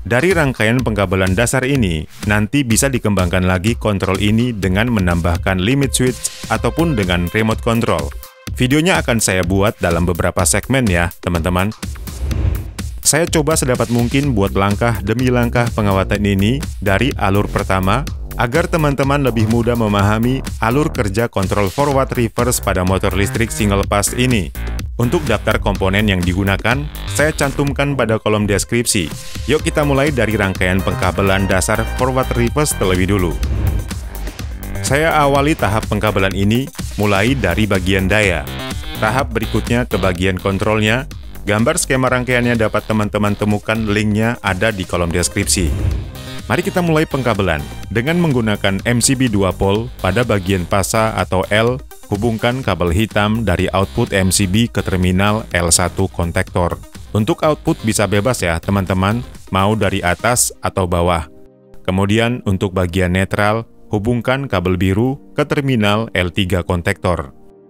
Dari rangkaian pengkabelan dasar ini, nanti bisa dikembangkan lagi kontrol ini dengan menambahkan limit switch ataupun dengan remote control. Videonya akan saya buat dalam beberapa segmen ya, teman-teman. Saya coba sedapat mungkin buat langkah demi langkah pengawatan ini dari alur pertama, agar teman-teman lebih mudah memahami alur kerja kontrol forward reverse pada motor listrik single pass ini. Untuk daftar komponen yang digunakan, saya cantumkan pada kolom deskripsi. Yuk kita mulai dari rangkaian pengkabelan dasar forward reverse terlebih dulu. Saya awali tahap pengkabelan ini mulai dari bagian daya. Tahap berikutnya ke bagian kontrolnya. Gambar skema rangkaiannya dapat teman-teman temukan, linknya ada di kolom deskripsi. Mari kita mulai pengkabelan. Dengan menggunakan MCB 2 pol pada bagian pasa atau L, hubungkan kabel hitam dari output MCB ke terminal L1 kontaktor. Untuk output bisa bebas ya teman-teman, mau dari atas atau bawah. Kemudian untuk bagian netral, hubungkan kabel biru ke terminal L3 kontaktor.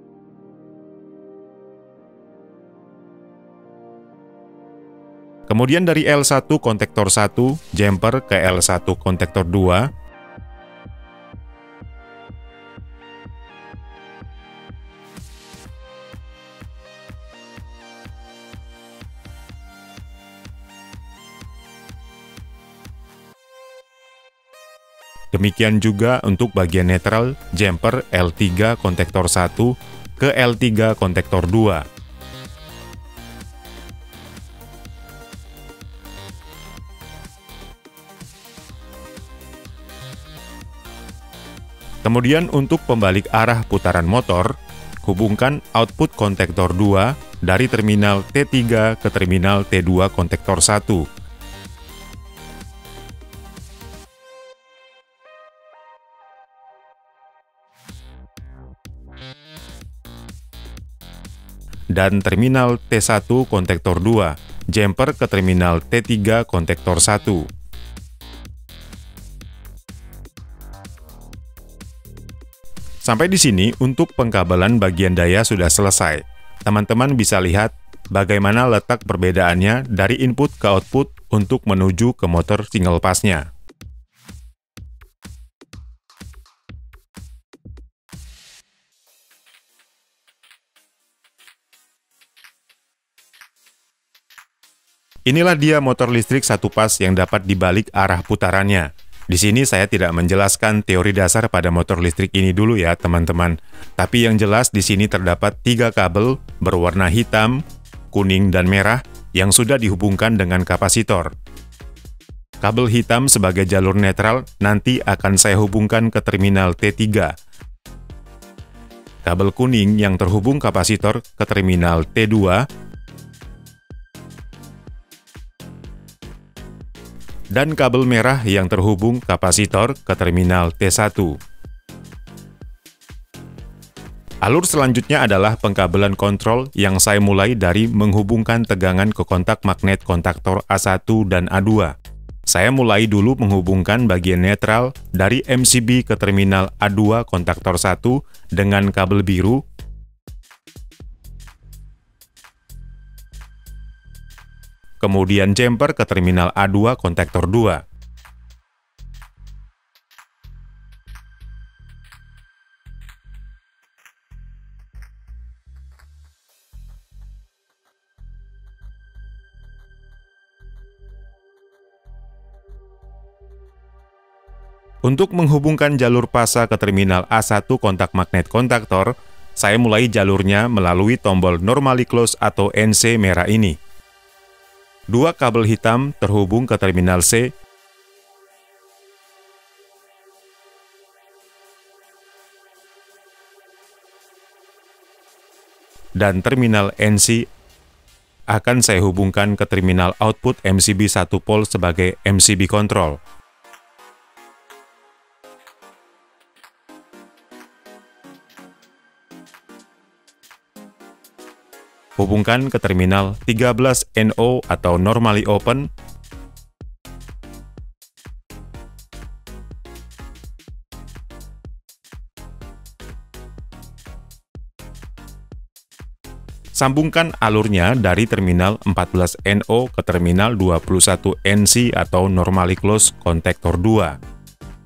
Kemudian dari L1 kontaktor 1, jumper ke L1 kontaktor 2, demikian juga untuk bagian netral, jumper L3 kontaktor 1 ke L3 kontaktor 2. Kemudian untuk pembalik arah putaran motor, hubungkan output kontaktor 2 dari terminal T3 ke terminal T2 kontaktor 1. Dan terminal T1 kontaktor 2, jumper ke terminal T3 kontaktor 1. Sampai di sini untuk pengkabelan bagian daya sudah selesai. Teman-teman bisa lihat bagaimana letak perbedaannya dari input ke output untuk menuju ke motor single pass-nya. Inilah dia motor listrik satu pas yang dapat dibalik arah putarannya. Di sini saya tidak menjelaskan teori dasar pada motor listrik ini dulu ya teman-teman. Tapi yang jelas di sini terdapat 3 kabel berwarna hitam, kuning, dan merah yang sudah dihubungkan dengan kapasitor. Kabel hitam sebagai jalur netral nanti akan saya hubungkan ke terminal T3. Kabel kuning yang terhubung kapasitor ke terminal T2. Dan kabel merah yang terhubung kapasitor ke terminal T1. Alur selanjutnya adalah pengkabelan kontrol yang saya mulai dari menghubungkan tegangan ke kontak magnet kontaktor A1 dan A2. Saya mulai dulu menghubungkan bagian netral dari MCB ke terminal A2 kontaktor 1 dengan kabel biru. Kemudian jumper ke terminal A2 kontaktor 2. Untuk menghubungkan jalur pasa ke terminal A1 kontak magnet kontaktor, saya mulai jalurnya melalui tombol normally close atau NC merah ini. 2 kabel hitam terhubung ke terminal C, dan terminal NC akan saya hubungkan ke terminal output MCB 1 pol sebagai MCB control. Hubungkan ke terminal 13 NO atau normally open. Sambungkan alurnya dari terminal 14NO ke terminal 21NC atau normally close kontaktor 2.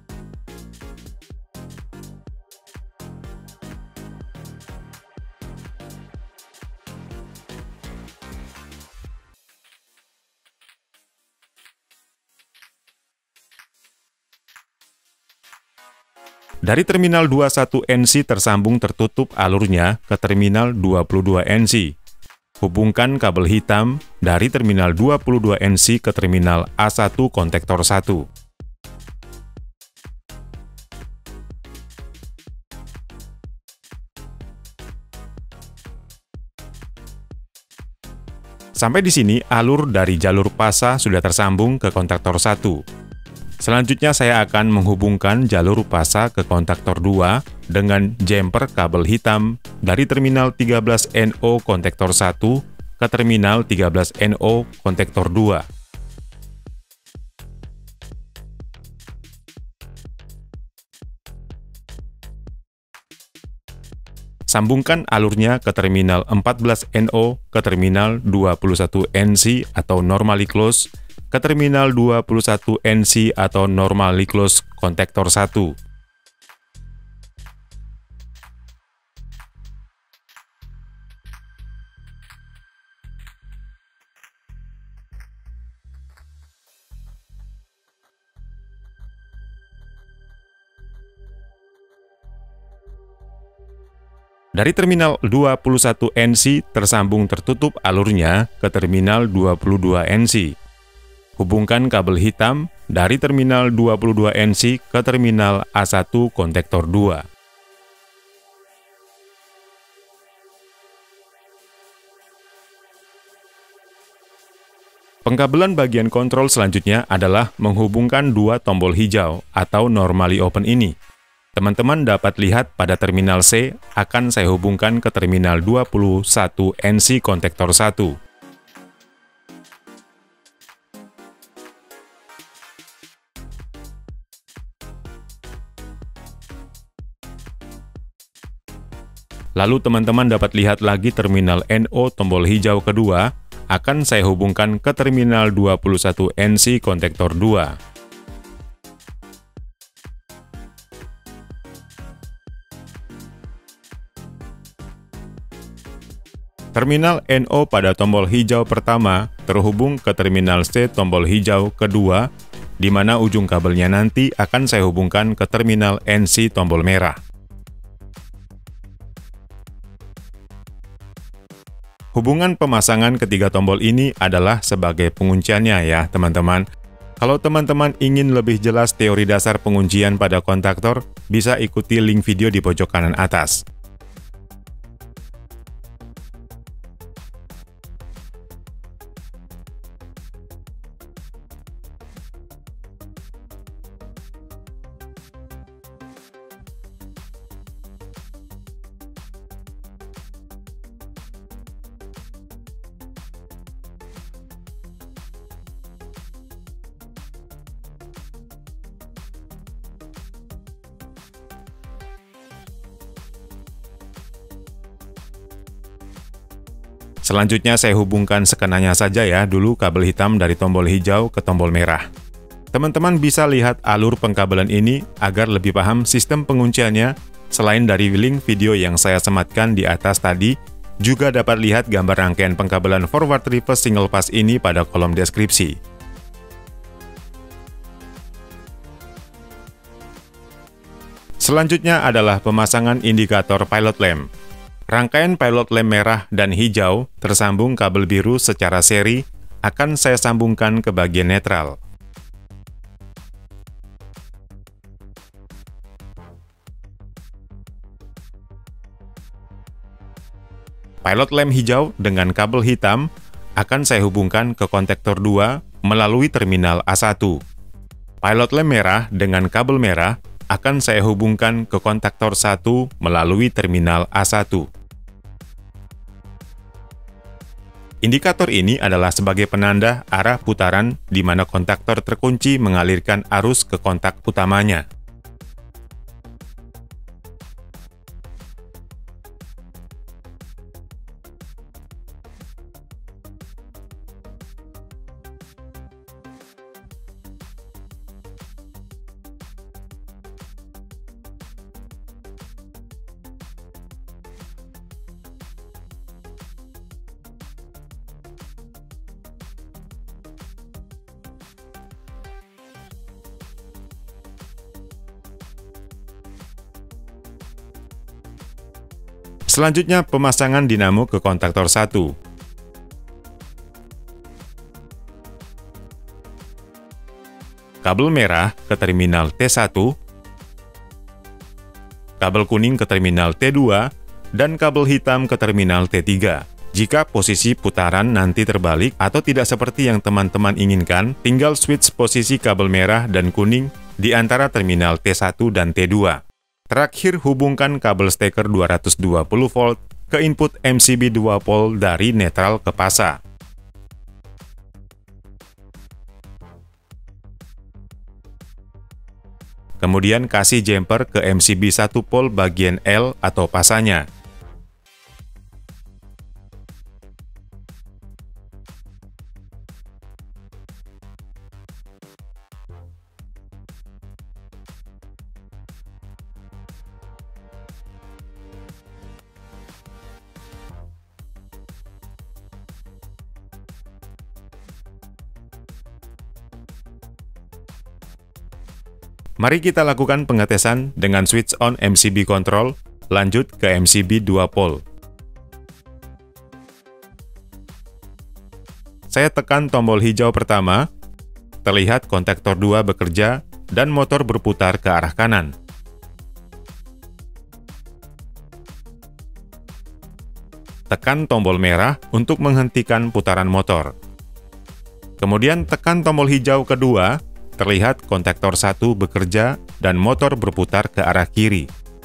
Dari terminal 21NC tersambung tertutup alurnya ke terminal 22NC. Hubungkan kabel hitam dari terminal 22NC ke terminal A1 kontaktor 1. Sampai di sini, alur dari jalur pasa sudah tersambung ke kontaktor 1. Selanjutnya saya akan menghubungkan jalur pasa ke kontaktor 2 dengan jumper kabel hitam dari terminal 13NO kontaktor 1 ke terminal 13NO kontaktor 2. Sambungkan alurnya ke terminal 14NO ke terminal 21NC atau normally close ke terminal 21NC atau normally close kontaktor 1. Dari terminal 21NC tersambung tertutup alurnya ke terminal 22NC. Hubungkan kabel hitam dari terminal 22NC ke terminal A1 kontaktor 2. Pengkabelan bagian kontrol selanjutnya adalah menghubungkan dua tombol hijau atau normally open ini. Teman-teman dapat lihat pada terminal C akan saya hubungkan ke terminal 21NC kontaktor 1. Lalu teman-teman dapat lihat lagi terminal NO tombol hijau kedua akan saya hubungkan ke terminal 21NC kontaktor 2. Terminal NO pada tombol hijau pertama terhubung ke terminal C tombol hijau kedua, di mana ujung kabelnya nanti akan saya hubungkan ke terminal NC tombol merah. Hubungan pemasangan ketiga tombol ini adalah sebagai pengunciannya ya teman-teman. Kalau teman-teman ingin lebih jelas teori dasar penguncian pada kontaktor, bisa ikuti link video di pojok kanan atas. Selanjutnya saya hubungkan skenanya saja ya, dulu kabel hitam dari tombol hijau ke tombol merah. Teman-teman bisa lihat alur pengkabelan ini agar lebih paham sistem pengunciannya. Selain dari link video yang saya sematkan di atas tadi, juga dapat lihat gambar rangkaian pengkabelan forward reverse single pass ini pada kolom deskripsi. Selanjutnya adalah pemasangan indikator pilot lamp. Rangkaian pilot lamp merah dan hijau tersambung kabel biru secara seri akan saya sambungkan ke bagian netral. Pilot lamp hijau dengan kabel hitam akan saya hubungkan ke kontaktor 2 melalui terminal A1. Pilot lamp merah dengan kabel merah akan saya hubungkan ke kontaktor 1 melalui terminal A1. Indikator ini adalah sebagai penanda arah putaran di mana kontaktor terkunci mengalirkan arus ke kontak utamanya. Selanjutnya, pemasangan dinamo ke kontaktor 1. Kabel merah ke terminal T1, kabel kuning ke terminal T2, dan kabel hitam ke terminal T3. Jika posisi putaran nanti terbalik atau tidak seperti yang teman-teman inginkan, tinggal switch posisi kabel merah dan kuning di antara terminal T1 dan T2. Terakhir, hubungkan kabel steker 220 volt ke input MCB 2 pol dari netral ke pasa. Kemudian kasih jumper ke MCB 1 pol bagian L atau pasanya. Mari kita lakukan pengetesan dengan switch on MCB control, lanjut ke MCB 2 pol. Saya tekan tombol hijau pertama, terlihat kontaktor 2 bekerja dan motor berputar ke arah kanan. Tekan tombol merah untuk menghentikan putaran motor. Kemudian tekan tombol hijau kedua, terlihat kontaktor 1 bekerja dan motor berputar ke arah kiri.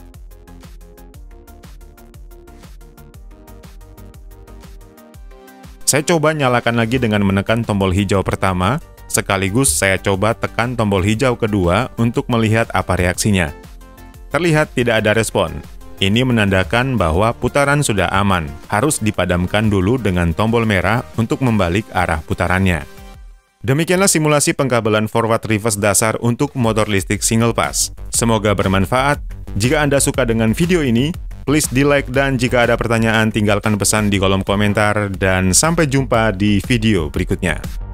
Saya coba nyalakan lagi dengan menekan tombol hijau pertama, sekaligus saya coba tekan tombol hijau kedua untuk melihat apa reaksinya. Terlihat tidak ada respon. Ini menandakan bahwa putaran sudah aman, harus dipadamkan dulu dengan tombol merah untuk membalik arah putarannya. Demikianlah simulasi pengkabelan forward reverse dasar untuk motor listrik single pass. Semoga bermanfaat. Jika Anda suka dengan video ini, please di like, dan jika ada pertanyaan tinggalkan pesan di kolom komentar, dan sampai jumpa di video berikutnya.